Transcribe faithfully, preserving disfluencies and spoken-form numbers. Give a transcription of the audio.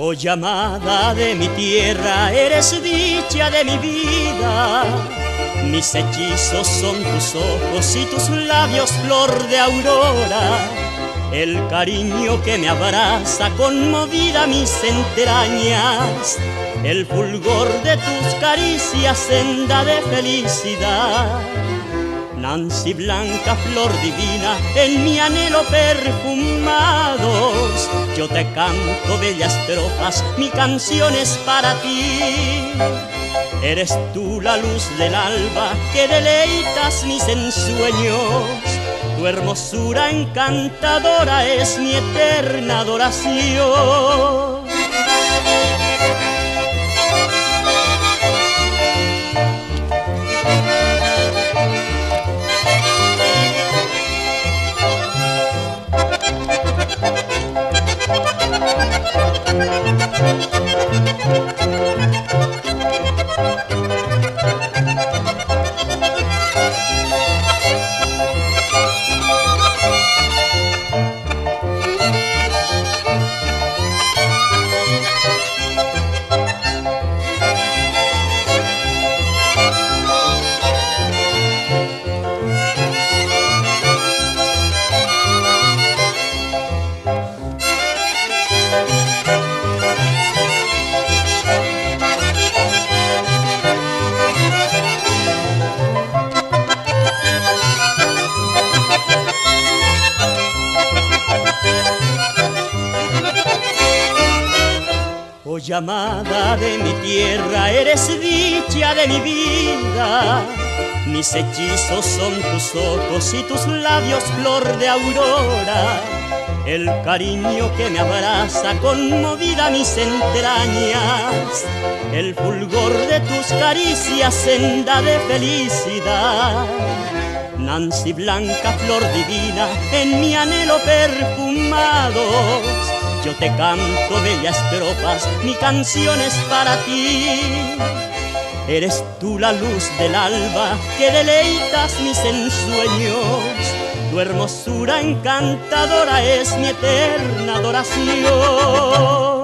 Oh llamada de mi tierra, eres dicha de mi vida. Mis hechizos son tus ojos y tus labios flor de aurora. El cariño que me abraza conmovida mis entrañas. El fulgor de tus caricias senda de felicidad. Nancy blanca, flor divina, en mi anhelo perfumados, yo te canto bellas estrofas, mi canción es para ti. Eres tú la luz del alba que deleitas mis ensueños. Tu hermosura encantadora es mi eterna adoración. Oh llamada de mi tierra, eres dicha de mi vida. Mis hechizos son tus ojos y tus labios flor de aurora. El cariño que me abraza conmovida mis entrañas. El fulgor de tus caricias senda de felicidad. Nancy blanca, flor divina, en mi anhelo perfumados, yo te canto bellas estrofas, mi canción es para ti. Eres tú la luz del alba que deleitas mis ensueños. Tu hermosura encantadora es mi eterna adoración.